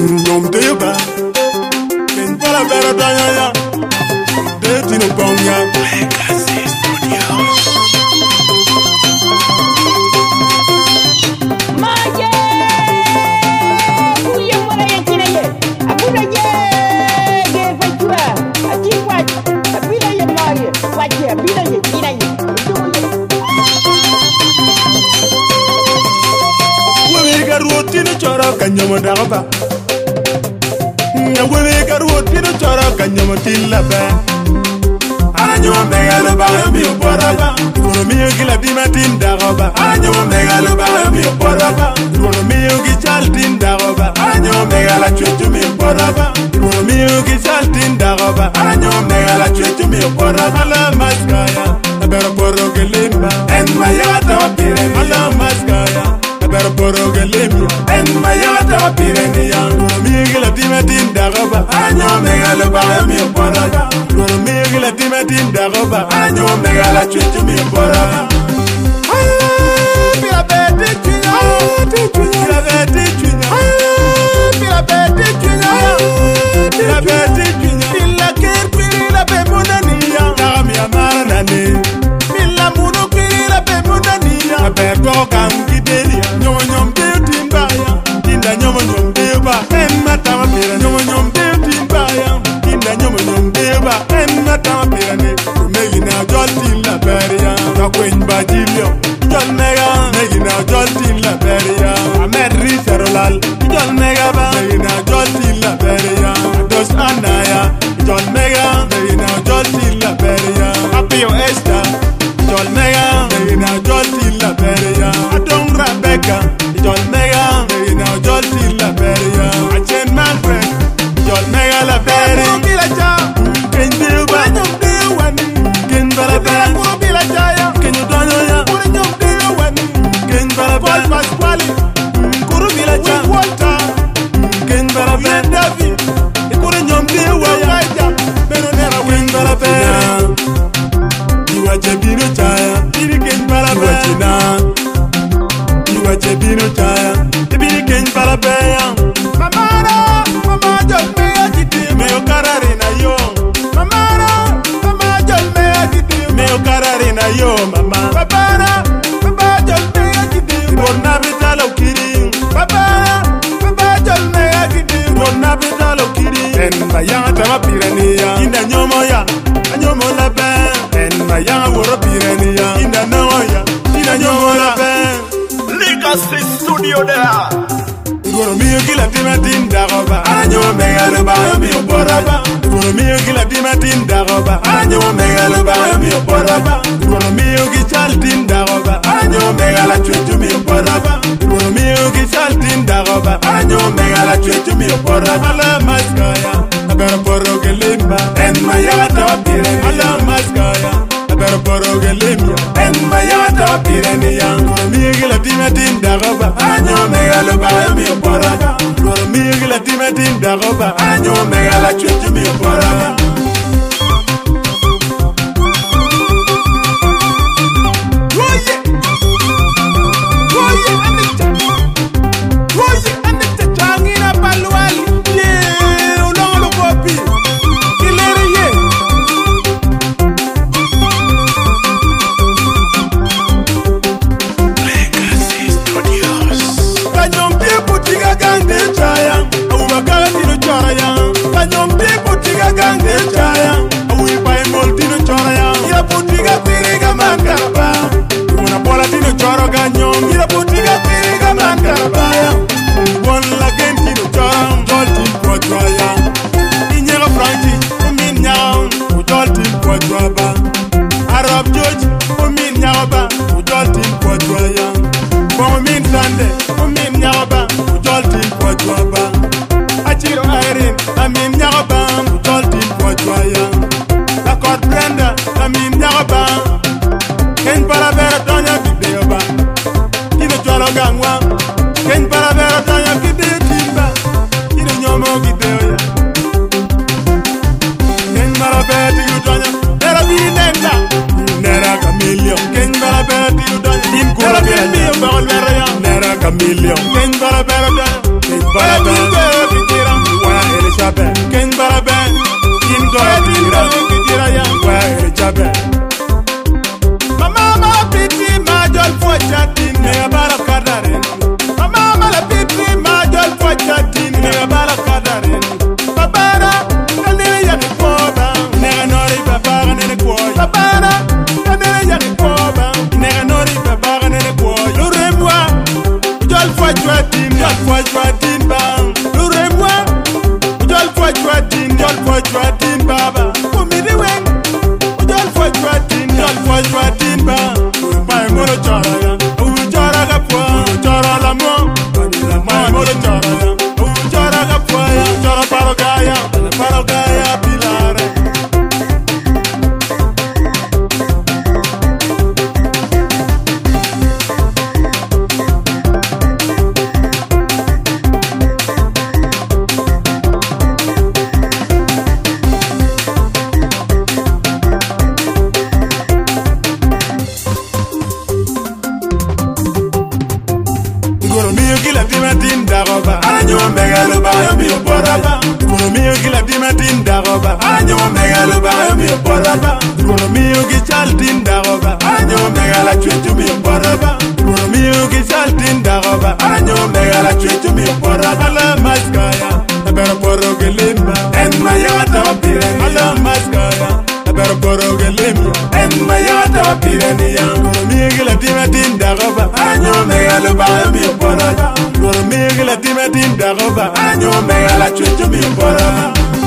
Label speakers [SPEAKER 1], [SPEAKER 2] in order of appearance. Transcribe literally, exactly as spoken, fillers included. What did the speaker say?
[SPEAKER 1] Nyom deba Ken para bera danya ya De tino gonga Legacy Studios.
[SPEAKER 2] Maye Kuye mwana ya kina ye Akuna ye Ge faitura Aki waj Abila ye maye Waje abila ye kina ye
[SPEAKER 1] Wewega ruotino chora kanyama dagaba Wewega ruotino chora kanyama tilaba Anyo megalo ba mi poraba Wono mi gila dima tin dagaba Anyo megalo ba mi poraba Wono mi gi chal tin dagaba Anyo megala chuchu mi poraba Wono mi gi chal tin dagaba Anyo megala chuchu mi poraba La maskaya Abero poro gelimba En mayata pire La maskaya Abero poro gelimba En mayata pire ni yang Wono mi gila dima tin dagaba Anyo megalo ba mi poraba Wono mi gila dima tin dagaba Anyo megala chuchu mi poraba Pira bete chunya Pira bete chunya Pira bete chunya Pira bete chunya Pila ker pira be monania Nami amara nani Pila munu pira be monania Abe goka mkidelia Nyomo nyom deo timbaya Tinda nyomo nyom deo ba En matama pira Nyomo nyom deo timbaya Tinda nyomo nyom deo ba En matama pira ne Megi na jol tin la beria Kakwen bajilio Jol mega Megi na jol tin la beria Amed Riserolal Jol mega ba Megi na jol tin la beria Dos Anaya Jol mega Megi na jol tin la beria Apio Esther Jol mega Megi na jol tin la beria Adong Rebecca Jol mega Megi na jol tin la beria Achen Manfred Jol mega la beria Mugila cha Kenjiu ba Nyom deo wani Ken bala bala Mugila cha ya Kenyu donyo ya Kuri nyom deo wani Ken bala bala Paul Pasquale Kuru bila cha Win Walter Ken bala bala Yen David Kuri nyom deo wani Pero nera Ken bala bala Iwa jebino chaya Biri ken bala bala Iwa china Iwa jebino chaya Biri ken bala bala Mamara Mama jol mea jiti Meo karari na yo Mamara Mama jol mea jiti Meo karari na yo mama Babara Baba jol mea jiti Borna bitalo kiri Babara Baba jol mea jiti Borna bitalo kiri En mayanga tama pirania Inda nyomo ya Nyomo la ben En mayanga woro pirania Inda nyomo ya Inda nyomo la ben
[SPEAKER 3] Legacy Studio there.
[SPEAKER 1] Goro miyo gila tima tin dagoba Anyo megalo ba miyo poraba Goro miyo gila tima tin dagoba Anyo megalo ba miyo poraba Goro miyo gichal tin dagoba Anyo megala chuchu miyo poraba Goro miyo gichal tin dagoba Anyo megala chuchu miyo poraba Ala maskaya Abero poro gelimba En mayata pire Ala maskaya Abero poro gelimba En mayata pire ni yang Goro miyo gila tima tin dagoba Anyo megalo ba miyo poraba Goro miyo gila tima tin dagoba Anyo megala chuchu miyo poraba Woye Woye Anita Woye Anita Changina Paluali Ye Ulongolo kopi Ileri ye Legacy Studios. Kanyom pie putiga gande chaya Awubakala tino chora ya Kanyom pie putiga gande chaya Awipai mol tino chora ya Ira putiga piriga mankaraba Una bola tino chora kanyom Ira putiga piriga mankaraba Won la game tino chora Jol tin kwa chaya Inyega Frankie Umin nyao Ujol tin kwa chwaba Arab George Umin nyao ba Ujol tin kwa chwaya Umin Sunday Umin nyao ba Ujol tin kwa chwaba Achiro Irene Amin nyao ba Ujol tin kwa chwaya Lakot Brenda Amin nyao ba Ken para vera tonya video ba Kino chwalo gangwa Ken para vera tonya video timba Kino nyomo video ya Ken para vera tiyu tonya Nera bi nenda Nera kamilio Ken para vera tiyu tonya Im kura vera Nera kamilio Ken para vera tonya Ken para vera chora ya u chora ka puaya chora paro gaya paro gaya pilare Dagoba, anyo megalo ba yo mi poraba. Kono miyo gila dimatin dagoba, anyo megalo ba yo mi poraba. Kono miyo gi chaltin dagoba, anyo megala chwetu mi poraba. Kono miyo gi chaltin dagoba, anyo megala chwetu mi poraba. La maskaya, pero poro gelimba, en mayata wapire. La maskaya, pero poro gelimba, en mayata wapire ni yang. Kono miyo gila dimatin dagoba, anyo megalo ba yo mi poraba. Kono miyo gila dimatin dagoba, anyo megala chwetu mi poraba.